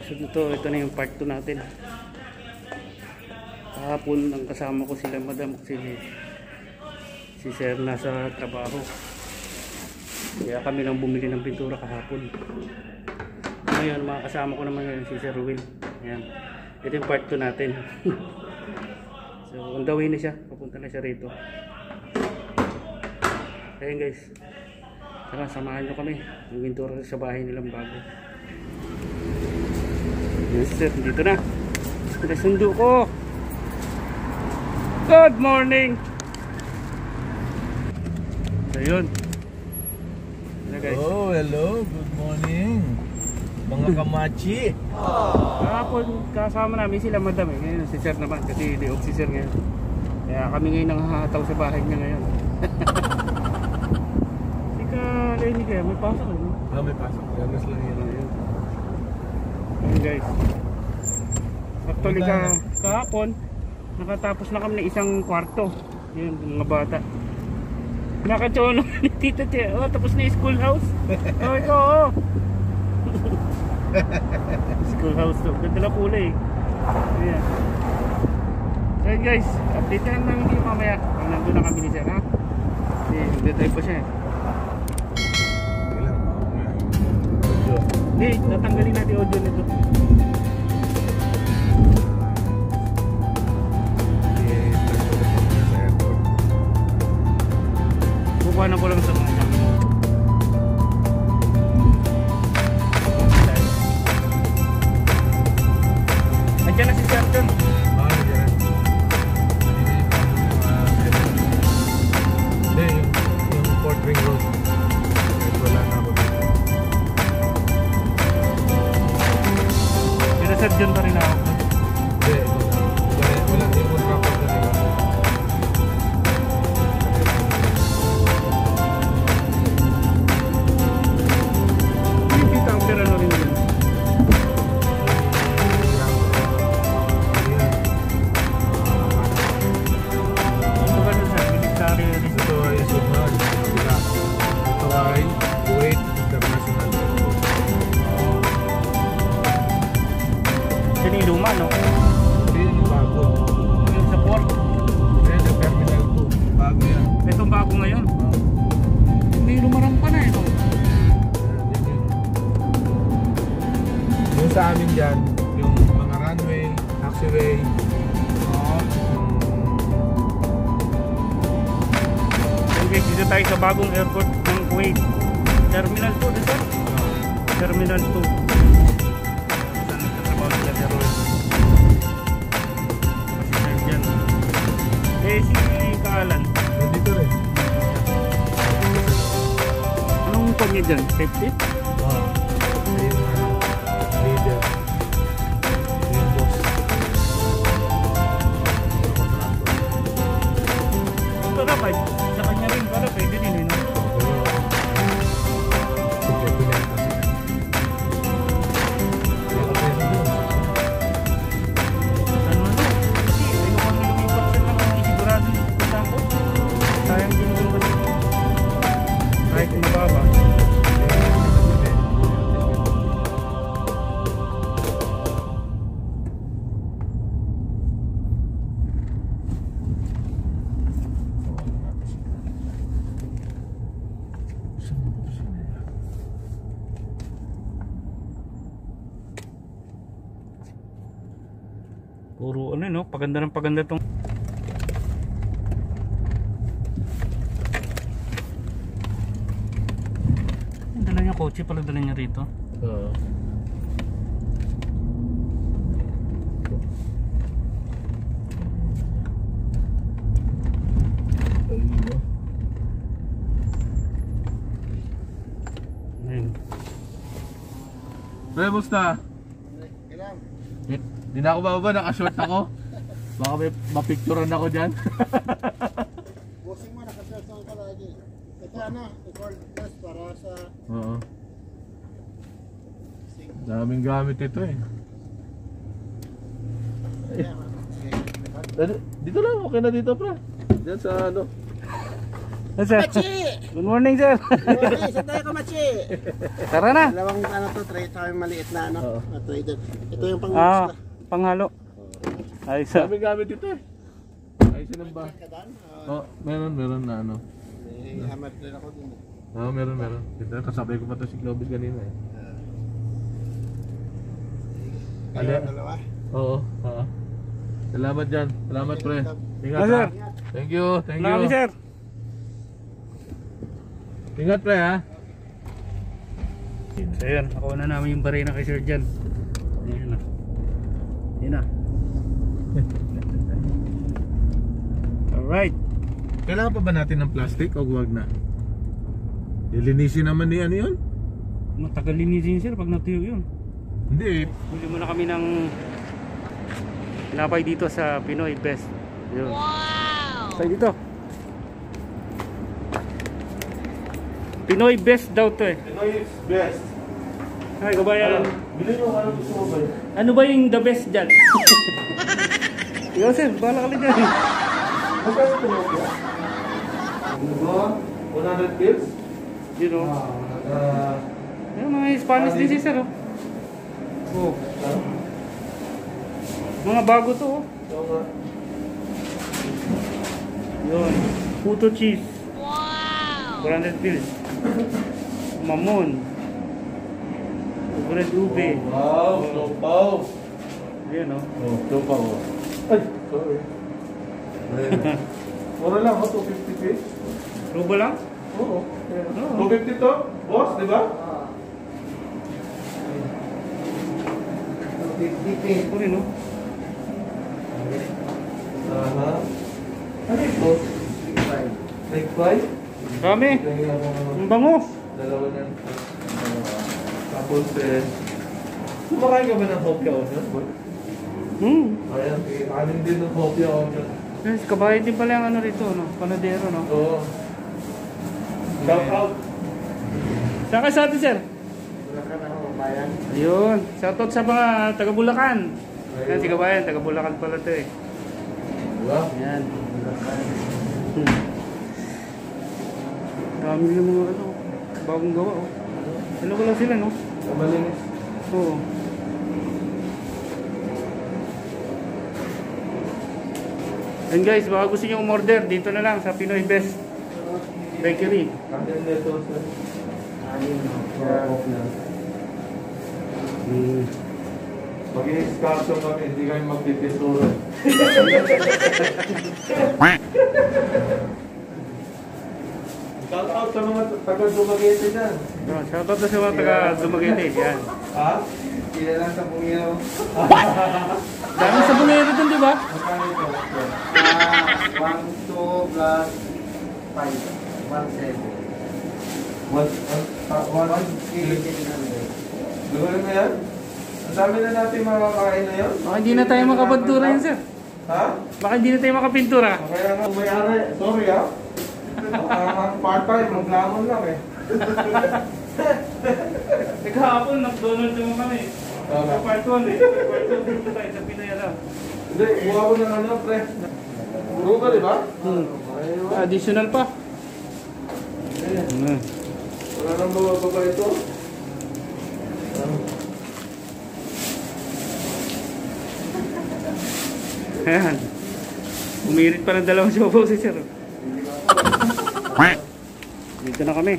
So ito na yung part 2 natin. Kahapon ang kasama ko sila madam, si sir nasa trabaho. Kaya kami lang bumili ng pintura kahapon. Ngayon mga kasama ko naman ngayon si Sir Will. Ayan. Ito yung part 2 natin. So on the way na siya, papunta na siya rito. Ayan guys, tara samahan nyo kami. Yung pintura sa bahay nilang bago. Yes sir, dito na. Pinasundo ko. Good morning. So yun. Guys. Oh, hello, good morning mga kamachi. Kahapon kasama namin sila madam eh. Ngayon si sir naman kasi di off si sir ngayon. Kaya kami ngayon nanghahataw sa bahay niya ngayon. Ika, Lenny kaya may pasok eh. May pasok. Ganas lang yan. Ayun guys. Actually kahapon nakatapos na kami ng isang kwarto. Yun, mga bata. Nakachono ni Tita Che. Oh, tapos na yung schoolhouse. Oh, ito, oh. Schoolhouse to. Ganda na kulay. Ayan. So yun guys, update na lang namin mamaya. Pag nandun na kami ni sir, ha? Kasi nagdetay pa siya. Hindi, natanggalin natin audio nito. Kukuhanan ko lang sa mga nandiyan na si Sir John. Hindi, yung Fort Ring Road. Wala na ako dito. Pero Sir John pa rin ako. Hindi, wala din po kapag na diba. Pero ano rin yun? Ito ba nun sir? Military rin. Ito ay Sunod. Ito ay Kuwait International Airport. Ito yung luma, no? Ito yung bago. Yung sa port. Ito yung Terminal 2. Bago yan. Itong bago ngayon. May lumarang pa na ito. Yung sa amin dyan, yung mga runway, taxiway. Okay, dito tayo sa bagong airport ng Kuwait. Terminal 2, sir? Terminal 2. Saan nagtatrabaho sila Sir Will? Kasi sir dyan. Eh, si Kaalan. Nandito rin. Anong tawag niya dyan? Safety? Ayun leader. Yung boss. Ito dapat, sa kanya rin para pwede din eh. Subject to net kasi. Ano na? Kasi ayoko kami lumipat sir lang ang isigurado yung pupuntahan ko. Sayang din yung kasi. Kahit mababa. Puro ano no, paganda ng paganda tong. Dala niya kotse pala dala niya rito. Oo. Ayun. Pre, musta? Di na ako bababa, naka-short ako. Baka may mapicturean ako dyan. Bossing mo, naka-short ka lagi. Ito ano, record plus para sa... Oo. Daming gamit ito eh. Dito lang, okay na dito pre. Diyan sa ano. Sir. Good morning, sir. Okay, sa tayo Kamachi. Tara na. Dalawang ano to, tray tayo maliit na ano, Oo. na trader. Ito yung pang Panghalo. Ayos ah. Dami gamit ito eh. Ayos yun ba? Oh, meron na ano. May hammer din ako din. Oo, meron. Ito, kasabay ko pa to si Clovis kanina eh. Kaya dalawa. Oo. Salamat dyan. Salamat pre. Ingat Sir. ha. Thank you. Salamat, sir. Ingat pre ha. So yun, nakuha na namin yung barena kay Sir Jan. Ayan na. Ayan na. Alright. Kailangan pa ba natin ng plastic o huwag na? Ilinisin naman ni ano yun? Matagal linisin sir pag natuyo yun. Hindi. Huli muna kami ng pinapay dito sa Pinoy Best. Yun. Wow! Say dito. Pinoy Best daw to eh. Pinoy is best. Ay, kabayan. Bilhin mo ano gusto mo ba? Ano ba yung the best dyan? Ikaw sir, bahala ka lang dyan. Magkano ito mo ba? Ano ba? 100 pills? You know. Yung mga Spanish din si sir oh. Oh. Mga bago to oh. Yun. Puto cheese. Wow! 400 pills. Mamon. Bread ube. Wow, sopaw. Ayan oh. Oh, sopaw. Ay, sorry. Mura lang ako, 250 pills. Rubo lang? Oo. Oo. 250 to? Boss, di ba? 50 Ito rin oh. Aha. Ano ito? Take 5? Dami. Kaya ako Ang bango. dalawa niyan. Tapos kumakain ka ba ng hopya o siya? Ayan, kanin din ng hopya o siya. Yes, kabahay din pala yung ano rito no. Panadero no. Oo. Shout out. Saan ka sa atin sir? Wala ka na ako bayan. Ayun. Shoutout sa mga taga Bulacan. Yan si kabayan, taga Bulacan pala to eh. Diba? Yan. Dami nila mga ano, bagong gawa oh. Ano ko lang sila no? Malinis. Oo. And guys, baka gusto nyo umorder, dito na lang sa Pinoy Best Bakery. Kanin nito sir. Ayun. Mag-i-discussion kami, hindi kami magpipintura. Shout out sa mga taga-Dumaguete dyan. Oh, shoutout na sa mga taga Dumaguete. Yan. Ha? Kila lang sa Bungiro. Dami sa Bungero dun, di ba? Magkano ito? 1, 2 plus 5. 1, 7. Gawin mo yan? Ang dami na natin makakain na yun. Baka hindi na tayo makapintura yun, sir. Ha? Baka hindi na tayo makapintura. Kaya nga umayari. Sorry ha. Part-time, maglamon lang eh. Naghahapon, McDonald's naman kami. Sa part 1 eh. Part 2 dito tayo sa Pinoy alam. Hindi, buha ko ng ano, pre. Buro ka, di ba? Additional pa. Wala nang bababa ito. Ayan. Umirit pa ng dalawang siopaw si sir. Dito na kami.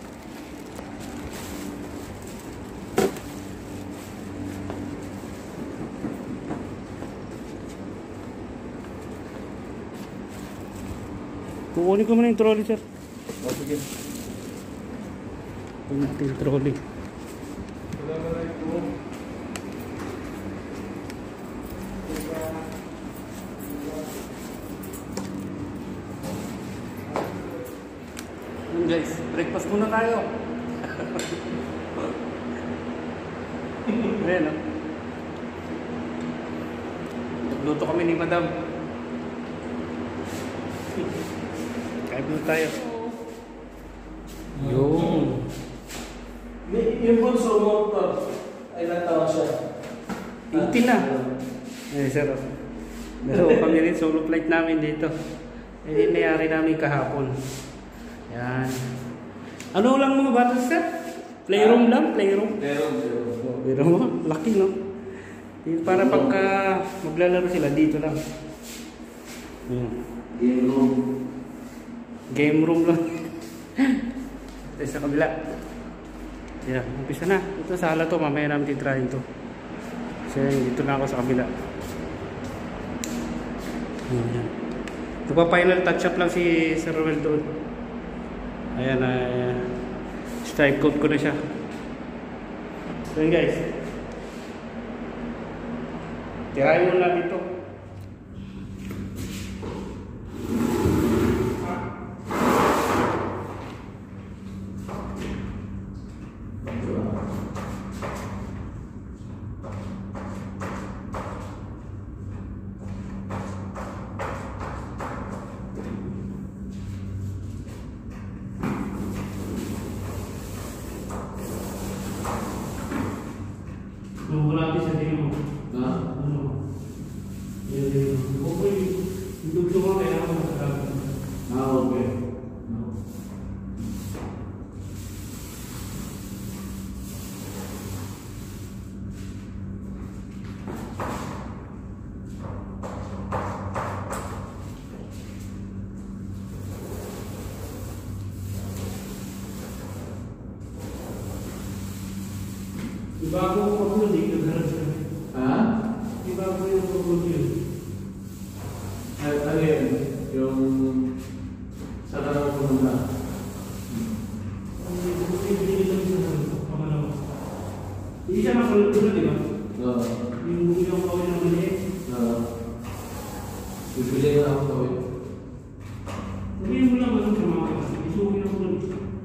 Kukunin ko muna yung trolley sir. Sige. Kunin natin yung trolley. Wala na lang ito. Guys, breakfast muna tayo. Ayan o. Nagluto kami ni Madam. Kain muna tayo. Yung. Yung bunso mo ito, ay natawa siya. 18 na. Eh, sir. Pero kami rin solo flight namin dito. Eh, nangyari namin kahapon. Yan. Ano lang mga bata sir? Playroom lang? Playroom? Meron. Pero mo, laki no? Para pagka maglalaro sila dito lang. Game room. Game room lang. Ito sa kabila. Yan, umpisa na. Ito sala to, mamaya namin titrahin to. So dito na ako sa kabila. Yan. Ito pa final touch up lang si Sir Romel doon. Ayan, stripe coat ko na siya. So yun guys. Tirahin mo lang dito. Wala sa demo. Ha? Ano? Yan. Okay. Hindi ko kaya ako masasabi. Okay. Ibago ko pag-upload eh, nagharap siya. Ha? Ibago yung pag-upload yun. Ano yun? Yung... Saan ka naman pumunta? Hindi siya makulog-kulog, di ba? Oo. Yung kawin ng maliit. Oo. Bibili ko na ako tawid. Sabihin mo lang ano sa mga kasi. Isuhin ako lang.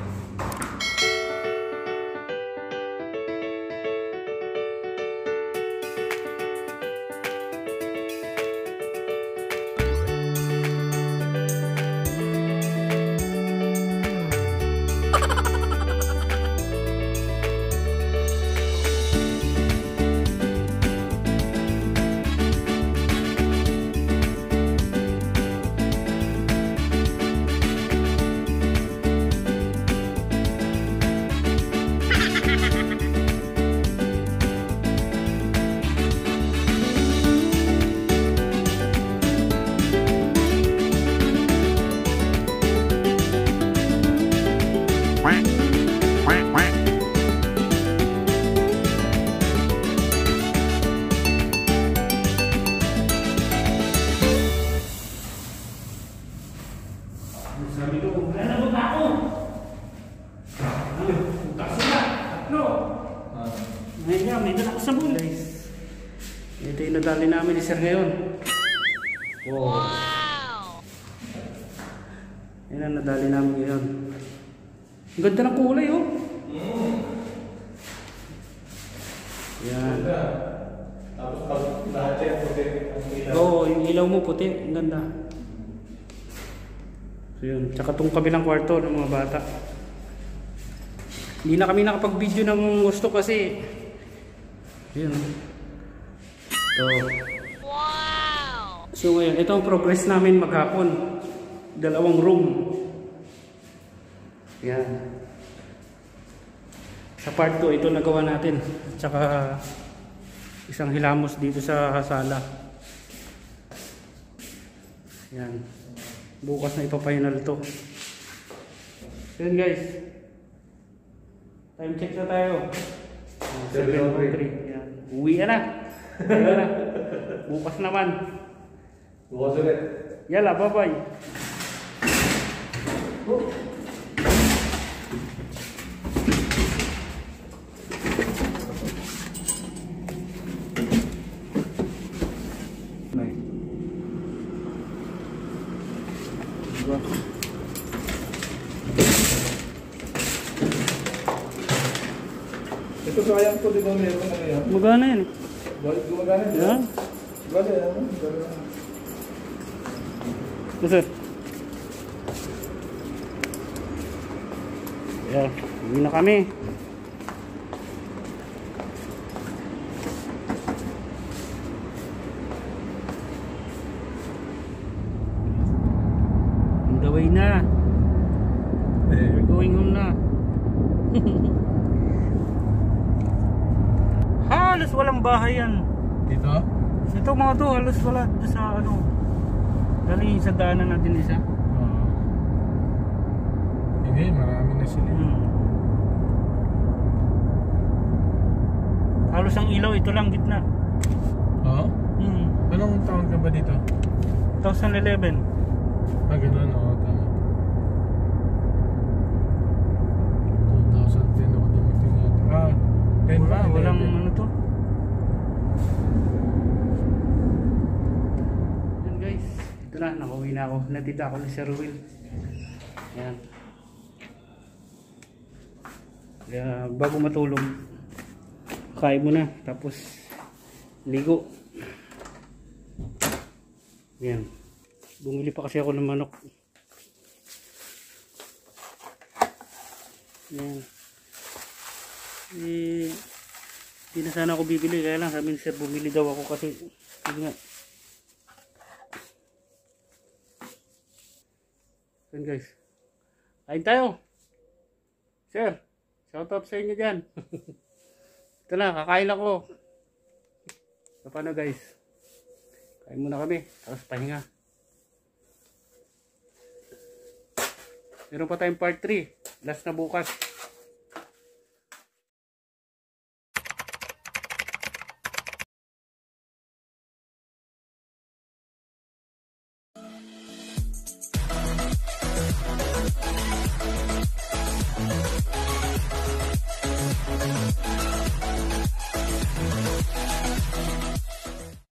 Sabi ko, nalabot ako! Bukas sila! Tatlo! Ngayon nga, may dala ko sa bull. Guys, ito yung nadali namin ni Sir ngayon. Wow! Yan ang nadali namin ngayon. Ang ganda ng kulay, oh! Yan. Tapos pag lahat yan puti ang ilaw. Oo, yung ilaw mo puti. Ang ganda. So yun. Tsaka itong kabilang kwarto ng mga bata. Hindi na kami nakapag-video ng gusto kasi yun. Ito. Wow! So ngayon, ito ang progress namin maghapon. 2 room. Yan. Sa part 2, ito nagawa natin. Tsaka isang hilamos dito sa sala. Yan. Bukas na ipa-final to. So yun guys. Time check na tayo. 7:03. Yan. Uwi na. Uwi na. Bukas naman. Bukas ulit. Yala, bye-bye. Ito sayang po, di ba meron na yan? Magana yan eh. Gumagana din. Yan. Bale, ano? Ito sir. Yan. Uwi na kami. On the way na. halos walang bahay yan. Dito? Ito mga to, halos wala sa ano. Dali sa daanan natin isa. Hindi, marami na sila. Halos ang ilaw, ito lang gitna. Oo? Anong taon ka ba dito? 2011. Ganun, oo, tama. 2010 ako dumating natin. 10 Wala, pa, walang 11. ano to. Yan guys, ito na, nakauwi na ako. Natita ako ni Sir Will. Yan. Kaya bago matulog, kain muna, tapos ligo. Yan. Bumili pa kasi ako ng manok. Yan. Hindi na sana ako bibili, kaya lang sabi ni Sir bumili daw ako kasi hindi nga. Yan guys, kain tayo. Sir, shout out sa inyo dyan. Ito na, kakain ako. So paano guys, kain muna kami, tapos pahinga. Meron pa tayong part 3, last na bukas.